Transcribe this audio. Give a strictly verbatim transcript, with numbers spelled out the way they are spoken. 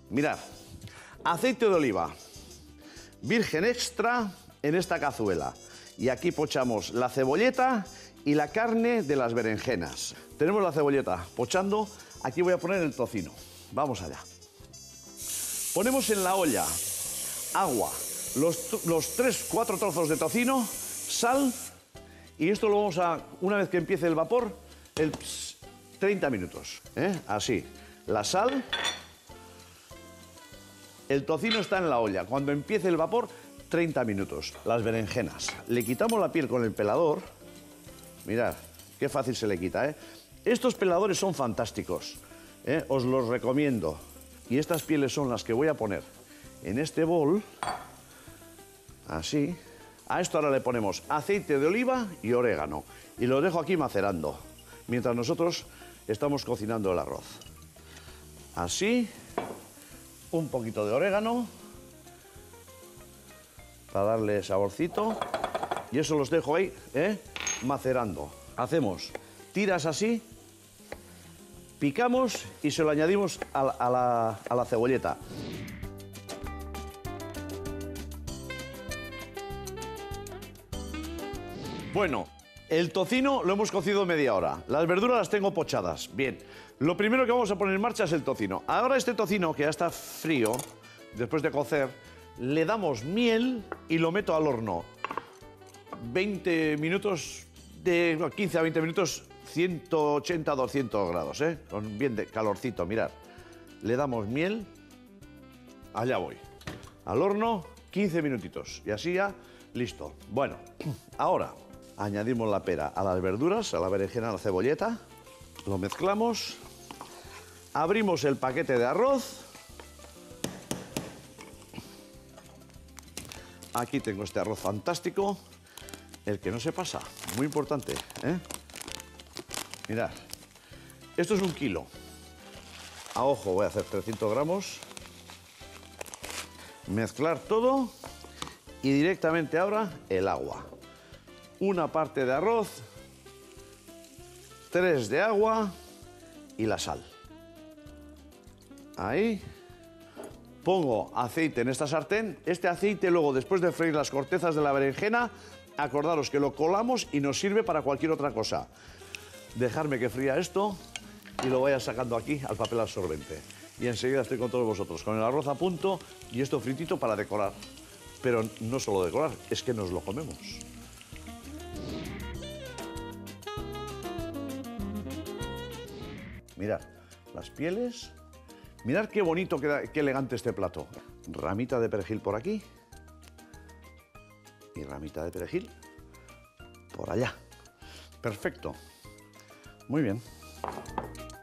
Mirad, aceite de oliva, virgen extra en esta cazuela. Y aquí pochamos la cebolleta y la carne de las berenjenas. Tenemos la cebolleta pochando, aquí voy a poner el tocino. Vamos allá. Ponemos en la olla agua, los, los tres, cuatro trozos de tocino, sal, y esto lo vamos a, una vez que empiece el vapor, el treinta minutos, ¿eh? Así, la sal, el tocino está en la olla, cuando empiece el vapor, treinta minutos. Las berenjenas, le quitamos la piel con el pelador, mirad, qué fácil se le quita, ¿eh? Estos peladores son fantásticos, ¿eh? Os los recomiendo, y estas pieles son las que voy a poner en este bol, así. A esto ahora le ponemos aceite de oliva y orégano, y lo dejo aquí macerando, mientras nosotros estamos cocinando el arroz. Así, un poquito de orégano, para darle saborcito, y eso los dejo ahí, ¿eh? macerando. Hacemos tiras así, picamos y se lo añadimos a la, a la, a la cebolleta. Bueno, el tocino lo hemos cocido media hora. Las verduras las tengo pochadas. Bien, lo primero que vamos a poner en marcha es el tocino. Ahora este tocino, que ya está frío, después de cocer, le damos miel y lo meto al horno. veinte minutos, de quince a veinte minutos, ciento ochenta a doscientos grados, ¿eh? Con bien de calorcito, mirad. Le damos miel, allá voy. Al horno, quince minutitos. Y así ya, listo. Bueno, ahora añadimos la pera a las verduras, a la berenjena, a la cebolleta. Lo mezclamos. Abrimos el paquete de arroz. Aquí tengo este arroz fantástico, el que no se pasa, muy importante, ¿eh? Mirad, esto es un kilo. A ojo voy a hacer trescientos gramos. Mezclar todo y directamente ahora el agua. Una parte de arroz, tres de agua y la sal. Ahí. Pongo aceite en esta sartén. Este aceite luego, después de freír las cortezas de la berenjena, acordaros que lo colamos y nos sirve para cualquier otra cosa. Dejarme que fría esto y lo vaya sacando aquí al papel absorbente. Y enseguida estoy con todos vosotros, con el arroz a punto y esto fritito para decorar. Pero no solo decorar, es que nos lo comemos. Mirad, las pieles. Mirad qué bonito, queda, qué elegante este plato. Ramita de perejil por aquí. Y ramita de perejil por allá. Perfecto. Muy bien.